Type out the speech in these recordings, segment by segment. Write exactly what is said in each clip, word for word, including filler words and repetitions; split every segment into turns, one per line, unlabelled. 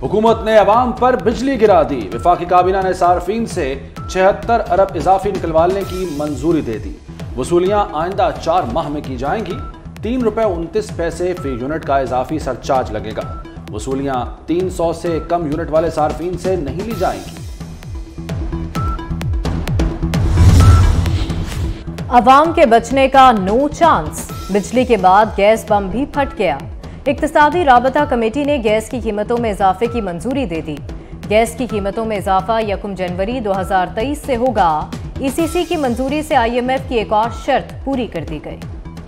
हुकूमत ने अवाम पर बिजली गिरा दी। वफाकी काबीना ने सार्फिन से छिहत्तर अरब इजाफी निकलवाने की मंजूरी दे दी। वसूलियां आइंदा चार माह में की जाएंगी। तीन रुपए उनतीस पैसे फी यूनिट का इजाफी सरचार्ज लगेगा। वसूलियां तीन सौ से कम यूनिट वाले सार्फिन से नहीं ली जाएंगी।
अवाम के बचने का नो चांस। बिजली के बाद गैस बम भी फट गया। इक्तिसादी राबता कमेटी ने गैस की कीमतों में इजाफे की मंजूरी दे दी। गैस की कीमतों में इजाफा यकम जनवरी दो हजार तेईस से होगा। ईसीसी की मंजूरी से आईएमएफ की एक और शर्त पूरी कर दी गई।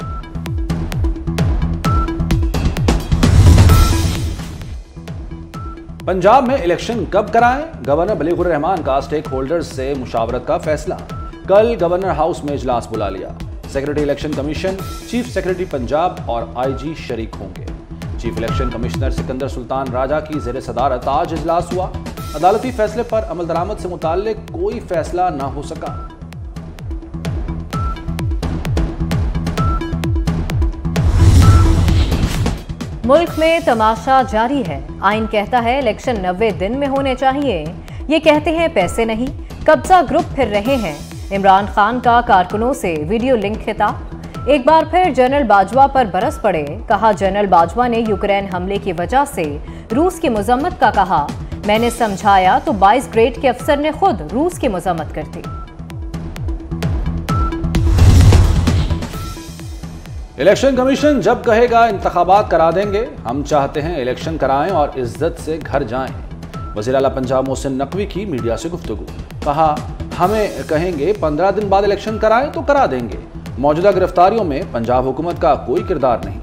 पंजाब में इलेक्शन कब कराएं? गवर्नर बलीगुर रहमान का स्टेक होल्डर्स से मुशावरत का फैसला। कल गवर्नर हाउस में इजलास बुला लिया। Secretary election commission, chief secretary Punjab और आईजी शरीक होंगे। Chief election commissioner Sikandar Sultan Raja की ज़ेर सदारत आज इजलास हुआ। अदालती फैसले पर अमल दरामद से मुताल्लिक कोई फैसला न हो सका।
मुल्क में तमाशा जारी है। आइन कहता है इलेक्शन नब्बे दिन में होने चाहिए। ये कहते हैं पैसे नहीं। कब्जा ग्रुप फिर रहे हैं। इमरान खान का कारकुनों से वीडियो लिंक खिताब। एक बार फिर जनरल बाजवा पर बरस पड़े। कहा जनरल बाजवा ने यूक्रेन हमले की वजह से रूस की मजम्मत का कहा। मैंने समझाया तो बाईस ग्रेड के अफसर ने खुद रूस की मजम्मत कर दी।
इलेक्शन कमीशन जब कहेगा इंतखाबात करा देंगे। हम चाहते हैं इलेक्शन कराएं और इज्जत से घर जाएं। वज़ीर आला पंजाब मोहसिन नकवी की मीडिया से गुफ्तगू। कहा हमें कहेंगे पंद्रह दिन बाद इलेक्शन कराएं तो करा देंगे। मौजूदा गिरफ्तारियों में पंजाब हुकूमत का कोई किरदार नहीं।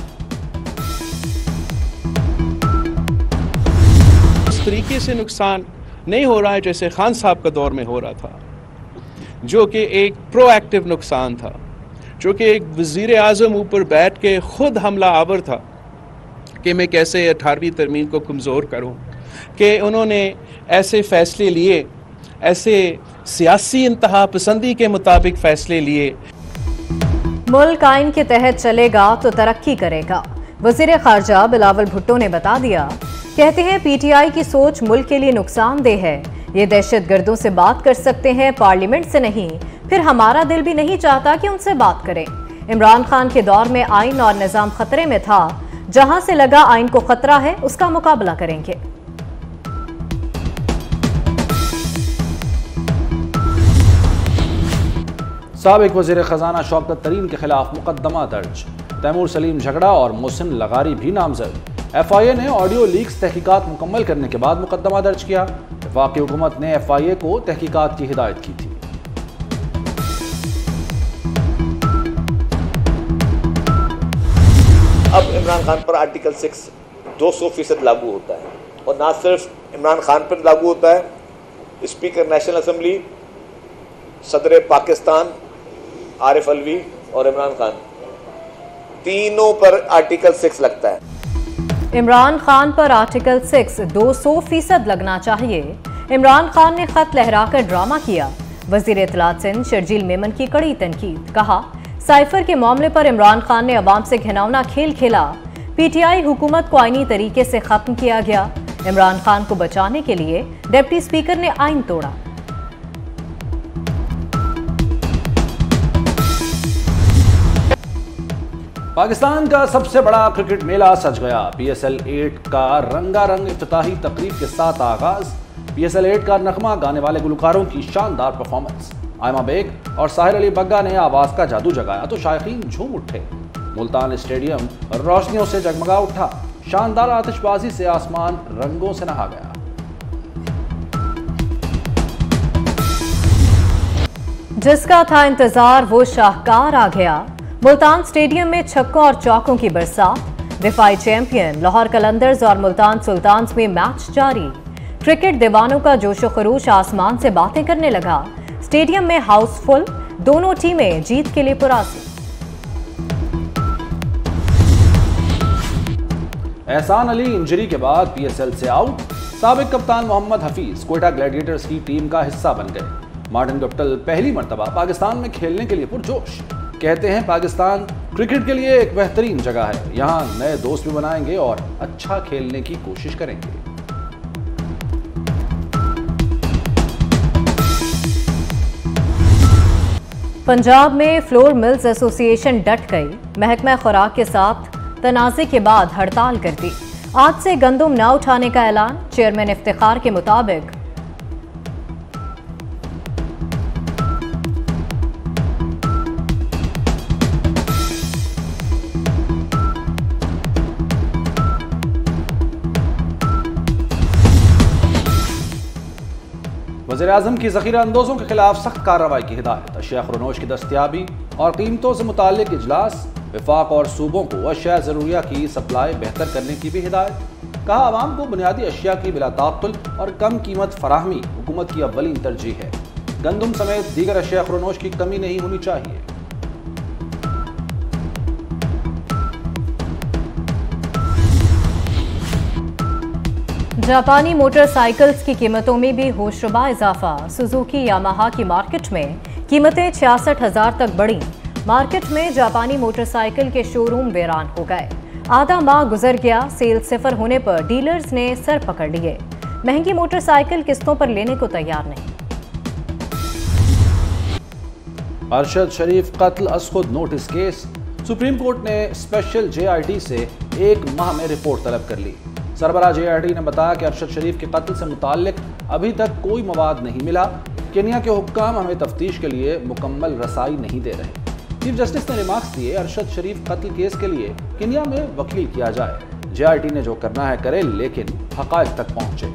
इस तरीके से नुकसान नहीं हो रहा है जैसे खान साहब का दौर में हो रहा था, जो कि एक प्रोएक्टिव नुकसान था, जो कि एक वजीर आजम ऊपर बैठ के खुद हमला आवर था कि मैं कैसे अठारहवीं तरमीम को कमज़ोर करूं, कि उन्होंने ऐसे फैसले लिए, ऐसे सियासी इंतहा पसंदी के मुताबिक फैसले लिए।
मुल्क आइन के तहत चलेगा तो तरक्की करेगा। वजीर खारजा बिलावल भुट्टो ने बता दिया। कहते हैं पीटीआई की सोच मुल्क के लिए नुकसानदेह है। ये दहशत गर्दों से बात कर सकते हैं, पार्लियामेंट से नहीं। फिर हमारा दिल भी नहीं चाहता कि उनसे बात करें। इमरान खान के दौर में आइन और निजाम खतरे में था। जहां से लगा आइन को खतरा है उसका मुकाबला करेंगे।
साबिक वज़ीर ख़ज़ाना शौकत तरीन के खिलाफ मुकदमा दर्ज। तैमूर सलीम झगड़ा और मोहसिन लगारी भी नामजद। एफ आई ए ने ऑडियो लीक्स तहकीकात मुकम्मल करने के बाद मुकदमा दर्ज किया। वफाकी हुकूमत ने एफ आई ए को तहकीकात की हिदायत की थी।
अब इमरान खान पर आर्टिकल सिक्स दो सौ फीसद लागू होता है, और ना सिर्फ इमरान खान पर लागू होता है, स्पीकर नेशनल असम्बली, सदर पाकिस्तान आरिफ अलवी और इमरान खान, तीनों पर आर्टिकल सिक्स लगता है।
इमरान खान पर आर्टिकल सिक्स दो सौ फीसद लगना चाहिए। इमरान खान ने खत लहराकर ड्रामा किया। वजीर इत्तलात सिंध शर्जील मेमन की कड़ी तनकीद। कहा साइफर के मामले पर इमरान खान ने अवाम से घिनौना खेल खेला। पीटीआई हुकूमत को आईनी तरीके से खत्म किया गया। इमरान खान को बचाने के लिए डिप्टी स्पीकर ने आइन तोड़ा।
पाकिस्तान का सबसे बड़ा क्रिकेट मेला सज गया। पीएसएल एट का रंगारंग इफ्तिताही तकरीब के साथ आगाज। पीएसएल एट का नगमा गाने वाले गुलकारों की शानदार परफॉर्मेंस। आयमा बेग और साहिर अली बग्गा ने आवाज का जादू जगाया तो शायकीन झूम उठे। मुल्तान स्टेडियम रोशनियों से जगमगा उठा। शानदार आतिशबाजी से आसमान रंगों से नहा गया।
जिसका था इंतजार वो शाहकार आ गया। मुल्तान स्टेडियम में छक्कों और चौकों की बरसात। दिफाई चैंपियन लाहौर कलंदर्स और मुल्तान सुल्तान्स में मैच जारी। क्रिकेट दीवानों का जोशो खरोश आसमान से बातें करने लगा। स्टेडियम में हाउसफुल। दोनों टीमें जीत के लिए पुरासी।
एहसान अली इंजरी के बाद पीएसएल से आउट। साबिक कप्तान मोहम्मद हफीज क्वेटा ग्लैडिएटर्स की टीम का हिस्सा बन गए। मार्टिन गप्टिल पहली मर्तबा पाकिस्तान में खेलने के लिए पुरजोश। कहते हैं पाकिस्तान क्रिकेट के लिए एक बेहतरीन जगह है। यहाँ नए दोस्त भी बनाएंगे और अच्छा खेलने की कोशिश करेंगे।
पंजाब में फ्लोर मिल्स एसोसिएशन डट गई। महकमा खुराक के साथ तनाज़े के बाद हड़ताल कर दी। आज से गंदम न उठाने का ऐलान। चेयरमैन इफ्तिखार के मुताबिक
वज़ीर-ए-आज़म की ज़ख़ीरा अंदोज़ों के खिलाफ सख्त कार्रवाई की हिदायत। अशिया ख़ुरनोश की दस्तियाबी और कीमतों से मुताल्लिक़ इजलास। वफाक और सूबों को अशिया ज़रूरिया की सप्लाई बेहतर करने की भी हिदायत। कहा, आवाम को बुनियादी अशिया की बिला ताक़ुल और कम कीमत फराहमी हुकूमत की अव्वलीन तरजीह है। गंदम समेत दीगर अशिया ख़ुरनोश की कमी नहीं होनी चाहिए।
जापानी मोटरसाइकिल्स की कीमतों में भी होशरुबा इजाफा। सुजुकी यामाहा की मार्केट में कीमतें छियासठ हजार तक बढ़ी। मार्केट में जापानी मोटरसाइकिल के शोरूम वीरान हो गए। आधा माह गुजर गया, सेल सिफर होने पर डीलर्स ने सर पकड़ लिए। महंगी मोटरसाइकिल किस्तों पर लेने को तैयार नहीं।
अरशद शरीफ कत्ल असखुद नोटिस केस। सुप्रीम कोर्ट ने स्पेशल जे आई टी से एक माह में रिपोर्ट तलब कर ली। सरबराह जे आई टी ने बताया कि अरशद शरीफ के कत्ल से मुताल्लिक अभी तक कोई मवाद नहीं मिला। केन्या के हुक्काम हमें तफ्तीश के लिए मुकम्मल रसाई नहीं दे रहे। चीफ जस्टिस ने रिमार्क्स दिए, अरशद शरीफ कत्ल केस के लिए केन्या में वकील किया जाए। जे आई टी ने जो करना है करे, लेकिन हक़ाइक़ तक पहुंचे।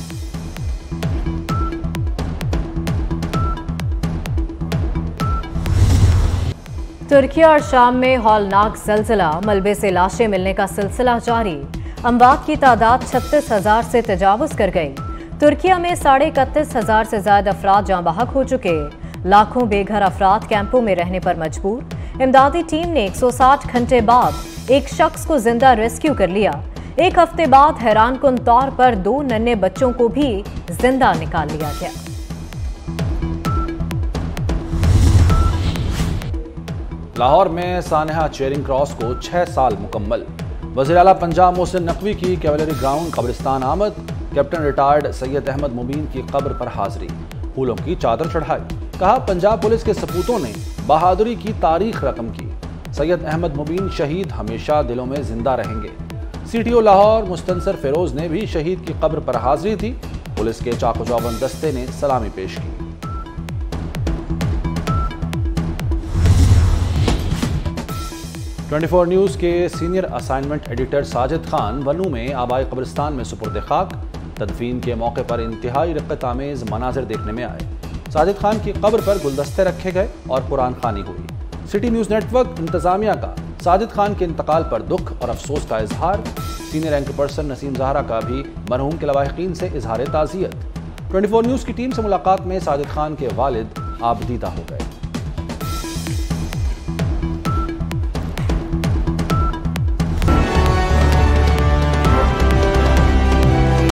तुर्की और शाम में हौलनाक ज़लज़ला। मलबे से लाशें मिलने का सिलसिला जारी। अमवात की तादाद छत्तीस हजार से तजावुज कर गई। तुर्किया में साढ़े इकतीस हजार से ज्यादा अफराद जाँ बहक हो चुके। लाखों बेघर अफराद कैंपों में रहने पर मजबूर। इमदादी टीम ने एक सौ साठ घंटे बाद एक शख्स को जिंदा रेस्क्यू कर लिया। एक हफ्ते बाद हैरान कुन तौर पर दो नन्हे बच्चों को भी जिंदा निकाल लिया गया।
लाहौर में सानहा चेरिंग क्रॉस को छह साल मुकम्मल। वज़ीर आला पंजाब मोहसिन नकवी की कैवलरी ग्राउंड कब्रिस्तान आमद। कैप्टन रिटायर्ड सैयद अहमद मुबीन की कब्र पर हाजिरी, फूलों की चादर चढ़ाई। कहा, पंजाब पुलिस के सपूतों ने बहादुरी की तारीख रकम की। सैयद अहमद मुबीन शहीद हमेशा दिलों में जिंदा रहेंगे। C T O Lahore Mustansar Feroz ने भी शहीद की कब्र पर हाजिरी थी। पुलिस के चाको चौबंद दस्ते ने सलामी पेश की। चौबीस न्यूज़ के senior assignment editor Sajid Khan Bannu में आबाई कब्रिस्तान में सुपुर्द खाक। तदफीन के मौके पर इंतहाई रक़्क़त आमेज़ मनाजिर देखने में आए। साजिद खान की कब्र पर गुलदस्ते रखे गए और कुरान खानी हुई। सिटी न्यूज़ नेटवर्क इंतज़ामिया का साजिद खान के इंतकाल पर दुख और अफसोस का इजहार। Senior anchor person Naseem Zahra का भी मरहूम के लवाहिकीन से इजहार ताज़ियत। चौबीस न्यूज़ की टीम से मुलाकात में साजिद खान के वालिद आबदीदा हो गए।